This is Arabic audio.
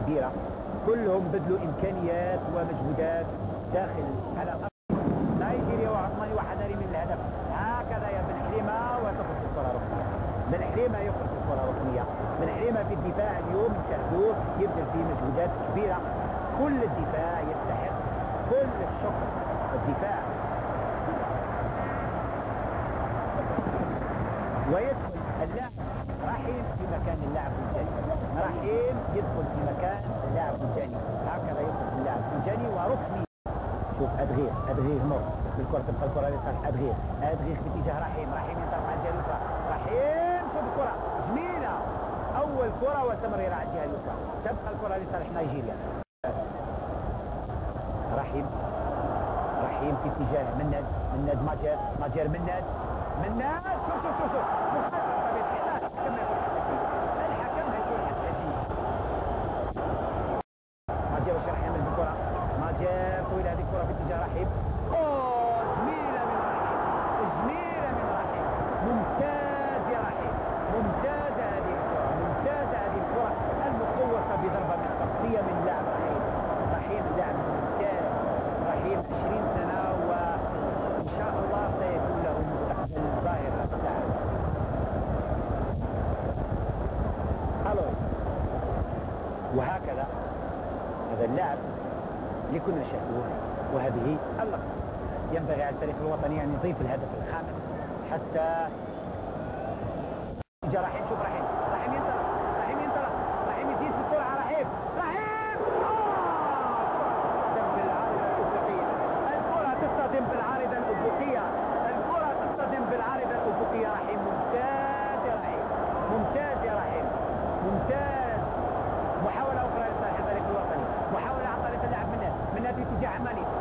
كبيرة، كلهم بذلوا إمكانيات ومجهودات داخل هذا الأرض. نيجيريا وعثماني وحذري من الهدف. هكذا يا بن حليمة وتخرج الكرة ركنية. بن حليمة يخرج الكرة ركنية. بن حليمة في الدفاع اليوم شاهدوه يبذل فيه مجهودات كبيرة. كل الدفاع يستحق كل الشكر. الدفاع ويدخل اللاعب رحيم في مكان اللاعب الثاني. رحيم يدخل في مكان اللاعب الثاني. هكذا يدخل اللاعب الثاني وركني. شوف أدغير مر بالكرة، تبقى الكرة لصالح أدغير في اتجاه رحيم ينطلق على الجهة اليسرى. رحيم شوف الكرة جميلة، أول كرة وتمريرة على الجهة اليسرى. تبقى الكرة لصالح نيجيريا. رحيم في اتجاه مناد ماجر مناد شوف الحكم هيقول التسجيل. ماجر واش راح يعمل بالكرة؟ ماجر طويلة هذه الكرة في اتجاه رحيم. جميلة من رحيم، ممتاز يا رحيم، ممتازة هذه الكرة المقوسة بضربة من تغطية من لاعب رحيم لاعب ممتاز. رحيم 20 سنة وإن شاء الله سيكون له مستقبل ظاهر هذا اللاعب. وهكذا هذا اللاعب اللي كنا نشاهدوه، وهذه اللقطة ينبغي على الفريق الوطني أن يضيف الهدف الخامس حتى جا رحيم. شوف رحيم ينطلق، رحيم يزيد في الكرة على رحيم تصطدم بالعارضة الأفقية. رحيم ممتاز. محاولة أخرى لصالح الفريق الوطني، محاولة عن طريق اللاعب مناد في اتجاه عماني.